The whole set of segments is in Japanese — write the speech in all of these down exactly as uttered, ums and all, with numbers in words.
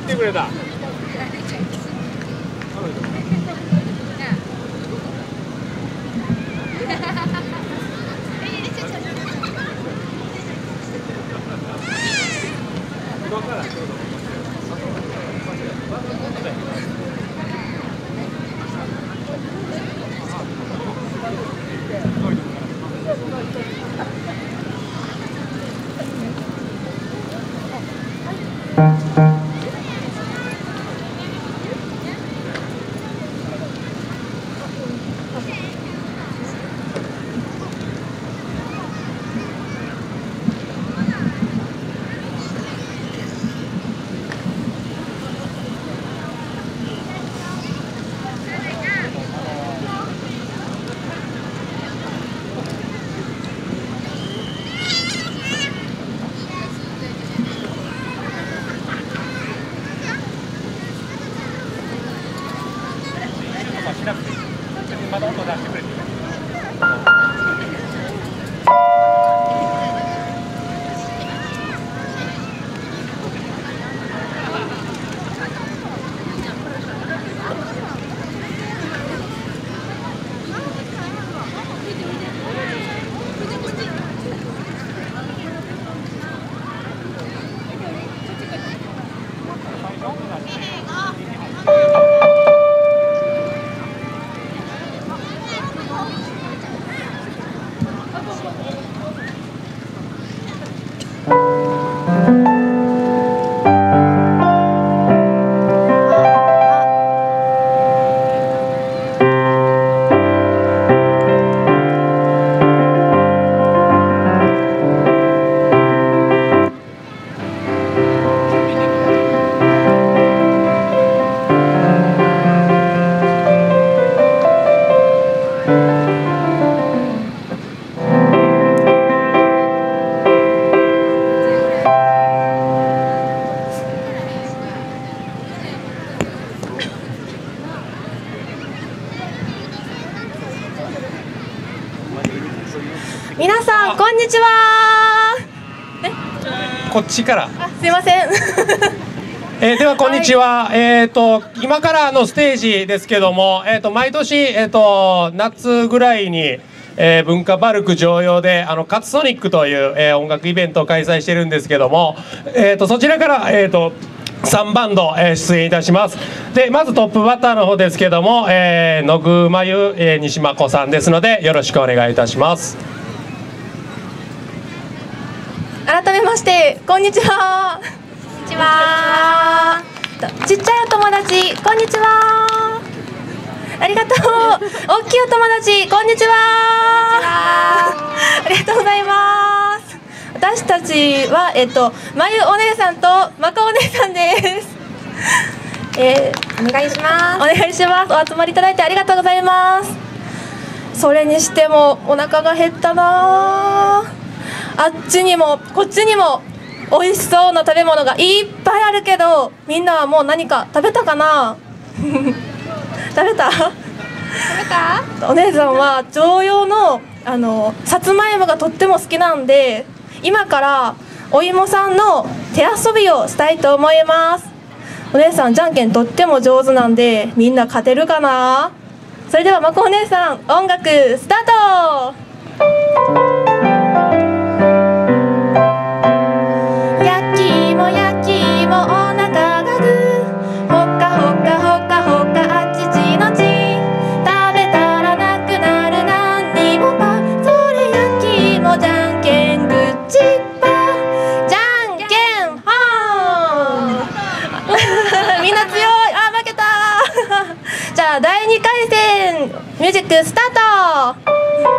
てくれた。まだ音出してくれて。 皆さんこんにちは。 こっちから。 あ、すいません。 えー、ではこんにちは。はい、えっと今からのステージですけども、えっ、ー、と毎年えっ、ー、と夏ぐらいに、えー、文化バルク常用であのカツソニックという、えー、音楽イベントを開催してるんですけども、えっ、ー、とそちらからえっ、ー、とさんバンド、えー、出演いたします。でまずトップバッターの方ですけども、えー、野具まゆ、えー、西真子さんですのでよろしくお願いいたします。 改めましてこんにちは。こんにちは。ちっちゃいお友達こんにちは。ありがとう。大きいお友達こんにちは。ありがとうございます。私たちはえっとまゆお姉さんとまこお姉さんです。えー、お願いします。お願いします。お集まりいただいてありがとうございます。それにしてもお腹が減ったな。あっちにもこっちにも美味しそうな食べ物がいっぱいあるけど、みんなはもう何か食べたかな。食べた？食べた？お姉さんは常用のあのさつまいもがとっても好きなんで、今からお芋さんの手遊びをしたいと思います。お姉さんじゃんけんとっても上手なんでみんな勝てるかな。それではまこお姉さん音楽スタート。だいにかい戦ミュージックスタート。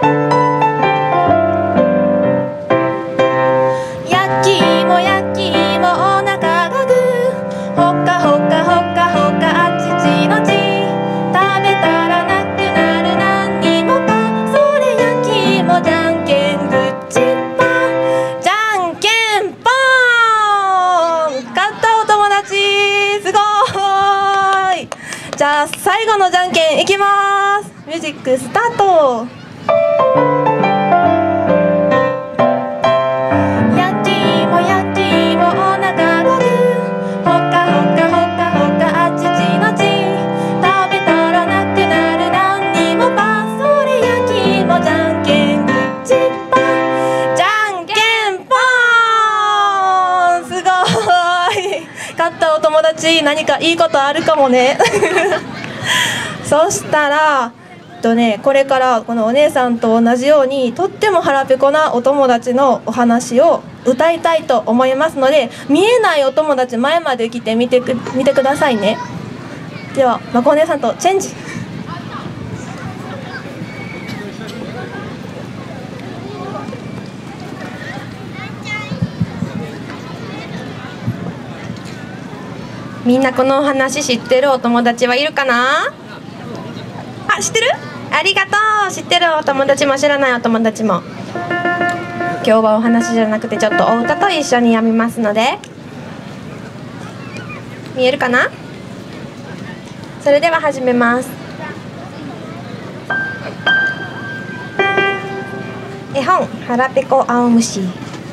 焼き芋焼き芋お腹がグー、ほかほかほかほかあちちのち、食べたらなくなるなんにもか、それ焼き芋じゃんけんグッチパー、じゃんけんぽーん。勝ったお友達すごーい。じゃあ最後のじゃんけんいきます。ミュージックスタート。焼き芋焼き芋お腹がグー、ほかほかほか何かいいことあるかもねそしたらとね、これからこのお姉さんと同じようにとっても腹ペコなお友達のお話を歌いたいと思いますので、見えないお友達前まで来てみてく見てくださいね。ではまこお姉さんとチェンジ。みんなこのお話知ってるお友達はいるかな？あ、知ってる？ありがとう。知ってるお友達も知らないお友達も。今日はお話じゃなくてちょっとお歌と一緒に読みますので、見えるかな？それでは始めます。絵本「はらぺこあおむし」。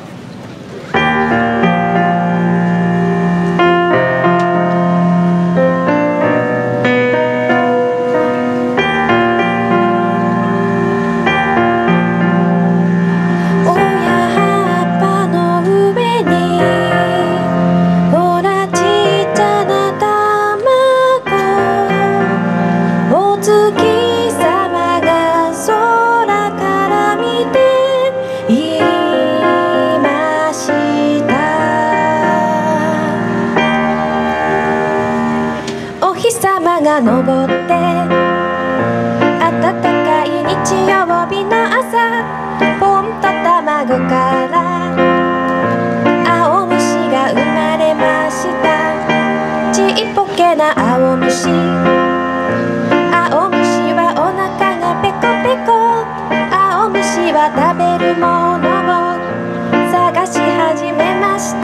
が昇って暖かい日曜日の朝、ポンと卵から青虫が生まれました。ちっぽけな青虫、青虫はお腹がペコペコ、青虫は食べるものを探し始めました。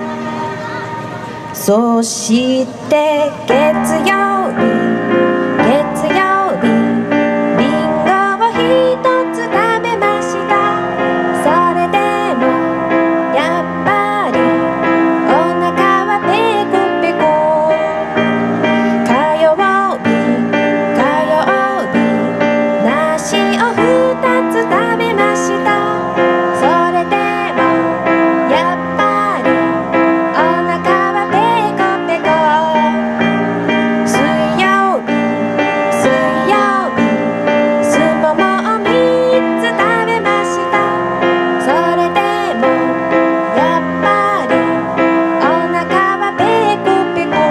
そして月曜日、月曜日、リンゴを一つ食べました。それでもやっぱりお腹はペコペコ。火曜日、火曜日、梨を二つ食べました。それでもやっぱりお腹はペコペコ。水曜日、水曜日、すももを三つ食べました。それでもやっぱりお腹はペコペコ。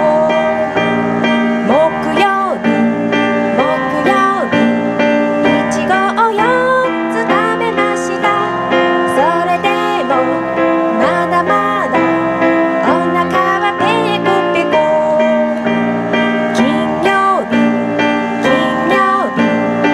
木曜日、木曜日、いちごをよっつ食べました。それでもまだまだお腹はペコペコ。金曜日、金曜日、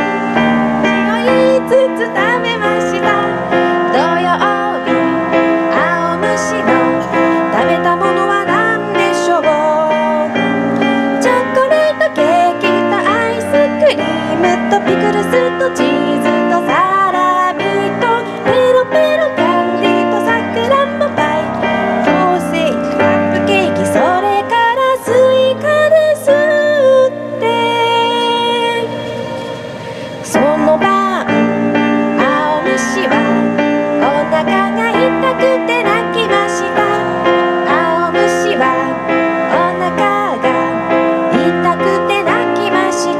いつつ食べました。土曜日、青虫の食べたものは何でしょう。チョコレートケーキとアイスクリームとピクルスとチーズとサラミとペロペロキャンディーとさくらんぼパイ、ソーセージ、カップケーキ、それからスイカですって。その晩、青虫はお腹が痛くて泣きました。青虫はお腹が痛くて泣きました。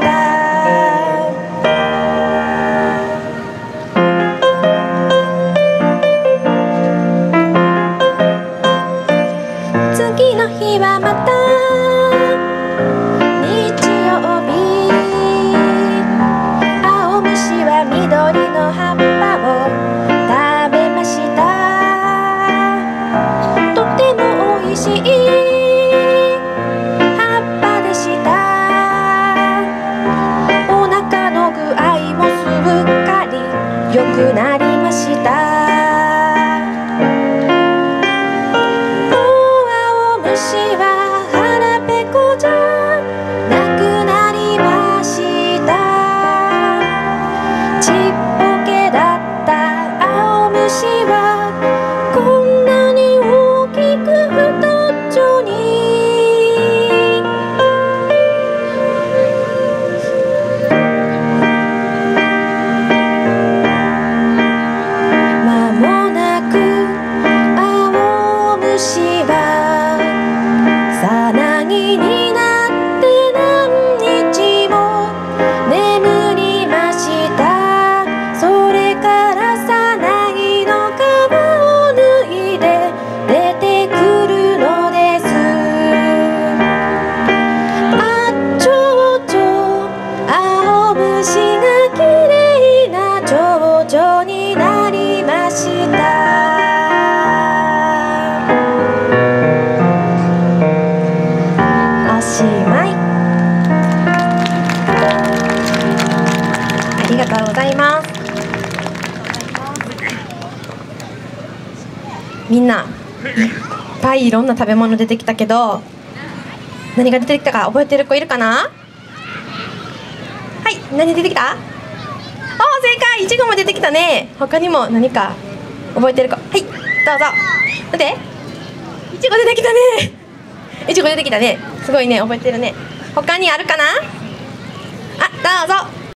次の日はまた日曜日、青虫は緑の葉っぱを食べました。とてもおいしい葉っぱでした。お腹の具合もすっかり良くなりました。もう青虫は腹ペコじゃなくなりました。ちっぽけだった青虫はこんなに大きく太っちょに。 みんないっぱいいろんな食べ物出てきたけど、何が出てきたか覚えてる子いるかな？はい、何出てきた？おー、正解、いちごも出てきたね。他にも何か覚えてる子、はい、どうぞ。待って、いちご出てきたね。いちご出てきたね。すごいね、覚えてるね。他にあるかな？あ、どうぞ。